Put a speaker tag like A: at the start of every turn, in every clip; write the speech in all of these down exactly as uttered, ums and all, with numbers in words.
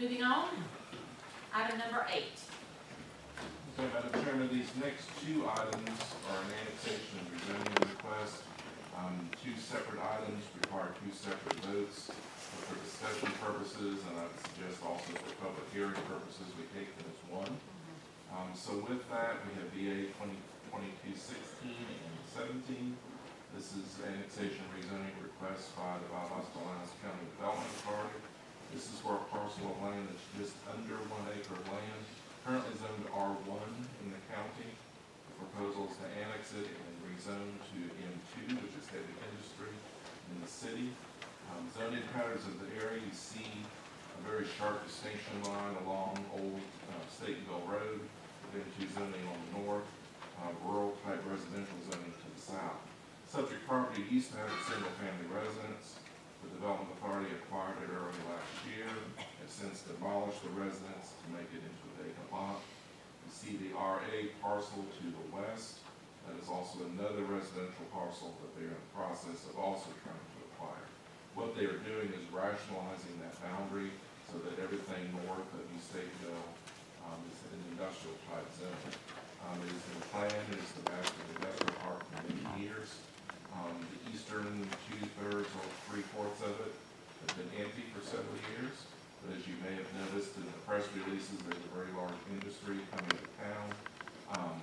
A: Moving on, item number eight.
B: Okay, Madam Chairman, these next two items are an annexation and rezoning request. Um, two separate items require two separate votes, but for discussion purposes, and I would suggest also for public hearing purposes, we take them as one. Um, so with that, we have V A twenty twenty-two sixteen and seventeen. This is annexation rezoning request by the Valdosta County Development Authority. This is for a parcel of land that's just under one acre of land, currently zoned R one in the county. The proposal is to annex it and rezone to M two, which is heavy industry in the city. Um, zoning patterns of the area, you see a very sharp distinction line along Old uh, Statenville Road, with M two zoning on the north, uh, rural type residential zoning to the south. Subject property used to have a single family residence. The Development Authority acquired it early last year, has since demolished the residence to make it into a vacant lot. You see the R A parcel to the west. That is also another residential parcel that they're in the process of also trying to acquire. What they are doing is rationalizing that boundary so that everything north of New Statenville um, is an industrial type zone. Um, it has been planned as the Bastard Industrial Park for many years. Um, the eastern two-thirds or three-fourths of it has been empty for several years. But as you may have noticed in the press releases, there's a very large industry coming to town, um,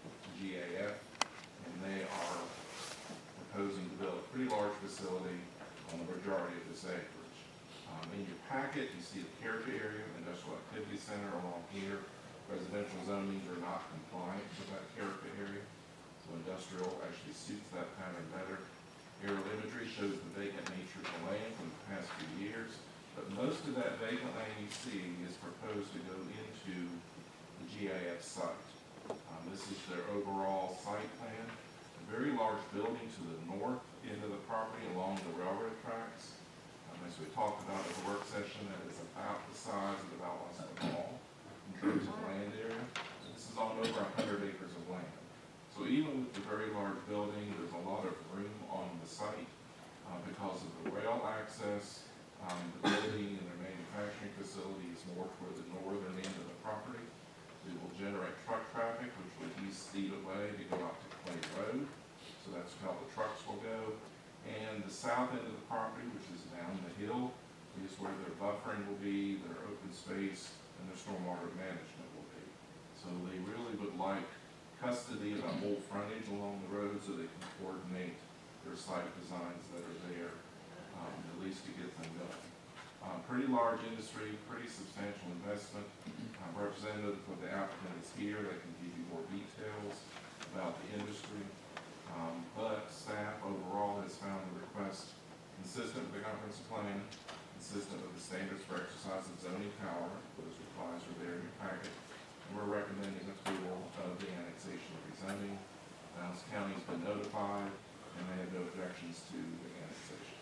B: G A F, and they are proposing to build a pretty large facility on the majority of this acreage. Um, in your packet, you see the character area, industrial activity center along here. Residential zonings are not compliant with that character area. So industrial actually suits that pattern better. Aerial imagery shows the vacant nature of the land from the past few years, but most of that vacant land you see is proposed to go into the G A F site. Um, this is their overall site plan. A very large building to the north end of the property along the railroad tracks. Um, as we talked about at the work session, that is about the size of the Valdosta Mall in terms of land area. And this is on over one hundred acres of land. So even with the very large building, there's a lot of room on the site uh, because of the rail access. Um, the building and their manufacturing facility is more toward the northern end of the property. It will generate truck traffic, which will use Steve Way to go out to Clay Road. So that's how the trucks will go. And the south end of the property, which is down the hill, is where their buffering will be, their open space, and their stormwater management will be. So they really would like custody of the whole frontage along the road so they can coordinate their site designs that are there, um, at least to get them going. Um, pretty large industry, pretty substantial investment. Um, representative of the applicant is here. They can give you more details about the industry. Um, but staff overall has found the request consistent with the comprehensive plan, consistent with the standards for exercise of zoning power. Those replies are there in your packet. We're recommending approval of the annexation of rezoning. Lowndes County has been notified, and they have no objections to the annexation.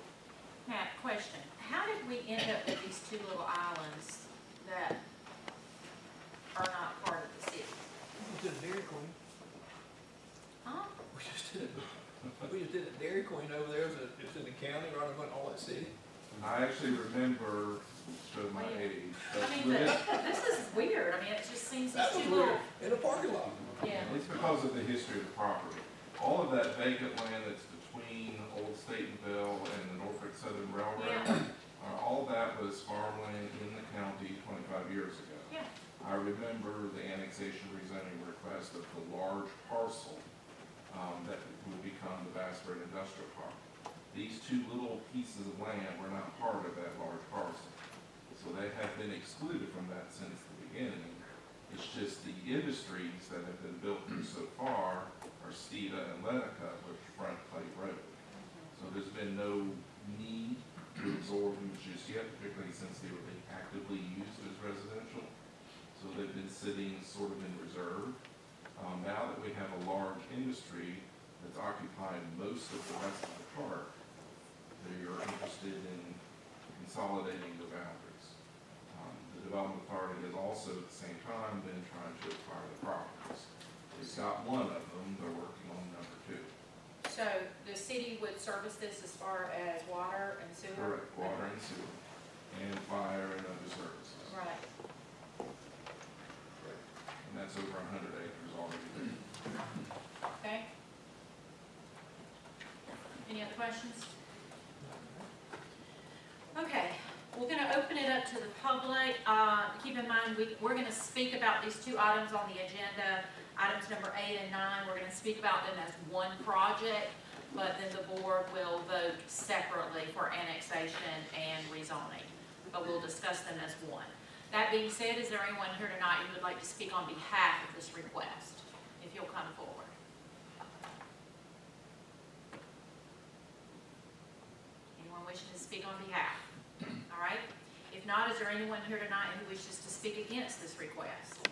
A: Matt, question. How did we end up with these two little islands that are not part of the city?
C: We just did a Dairy Queen.
A: Huh?
C: We just did a, we just did a Dairy Queen over there. It's, a, it's in the county, right over in all that city.
B: I actually remember, show my
A: Well,
B: age.
A: I mean, but this is weird. I mean, it just seems
C: That was
A: too little.
C: weird. In a parking lot.
A: Yeah.
B: It's because of the history of the property. All of that vacant land that's between Old Statenville and the Norfolk Southern Railroad,
A: Yeah.
B: uh, all that was farmland in the county twenty-five years ago.
A: Yeah.
B: I remember the annexation rezoning request of the large parcel um, that would become the Bassford Industrial Park. These two little pieces of land were not part of that large parcel. So they have been excluded from that since the beginning. It's just the industries that have been built through so far are Stida and Lenica, which front Clay Road. So there's been no need to absorb them just yet, particularly since they were being actively used as residential. So they've been sitting sort of in reserve. Um, now that we have a large industry that's occupying most of the rest of the park, they are interested in consolidating the boundaries. Um, the Development Authority has also at the same time been trying to acquire the properties. They've got one of them, they're working on number two.
A: So the city would service this as far as water and sewer?
B: Correct, water and sewer, and fire and other services.
A: Any other questions? Okay, we're gonna open it up to the public. Uh, keep in mind, we, we're gonna speak about these two items on the agenda, items number eight and nine. We're gonna speak about them as one project, but then the board will vote separately for annexation and rezoning. But we'll discuss them as one. That being said, is there anyone here tonight who would like to speak on behalf of this request? If you'll come forward. Anyone wishing to speak on behalf? All right. If not, is there anyone here tonight who wishes to speak against this request?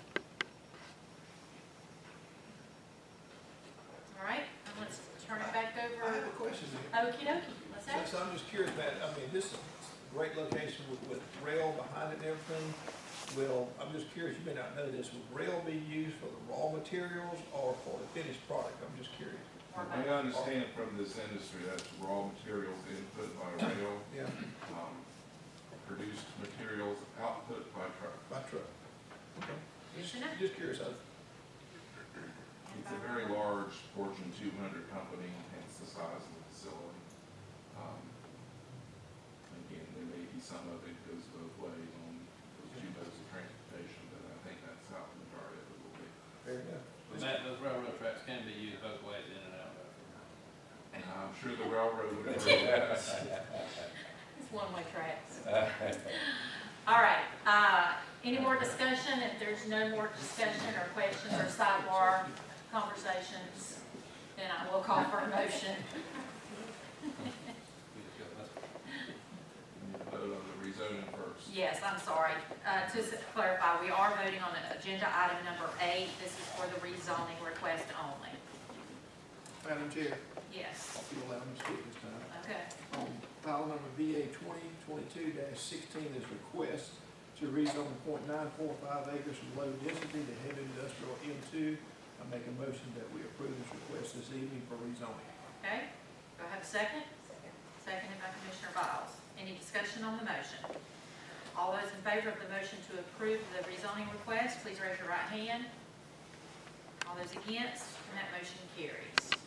A: All right, and let's turn it back over.
C: I have a question here.
A: Okie dokie, let's
C: So,
A: have it.
C: so I'm just curious, Matt, I mean, this is a great location with, with rail behind it and everything. Will, I'm just curious, you may not know this, will rail be used for the raw materials or for the finished product? I'm just curious.
A: Or
B: I
A: both.
B: understand from this industry, that's raw materials input by rail,
C: Yeah,
B: um, produced materials output by truck.
C: by truck. Okay.
A: Good
C: Just,
A: to know.
C: just curious, I,
B: It's a very large Fortune two hundred company, hence the size of the facility. Um, Again, there may be some of it goes both ways on those two modes of transportation, but I think that's how the majority of it will be.
C: fair enough.
D: But Matt, those railroad tracks can be used both ways, in and out.
B: And I'm sure the railroad would agree with that.
A: It's one-way tracks. All right, uh, any more discussion? If there's no more discussion or questions or sidebar conversations, then I will call for a motion.
D: We just got this.
B: We need to vote on the rezoning first.
A: Yes, I'm sorry. Uh, to s- clarify, we are voting on agenda item number eight. This is for the rezoning request only.
C: Madam Chair,
A: Yes,
C: if you allow me to speak this time.
A: okay.
C: On file number V A twenty twenty-two sixteen is request to rezone point nine four five acres from low density to heavy industrial M two. I make a motion that we approve this request this evening for rezoning.
A: Okay, do I have a second? Second. Seconded by Commissioner Biles. Any discussion on the motion? All those in favor of the motion to approve the rezoning request, please raise your right hand. All those against, and that motion carries.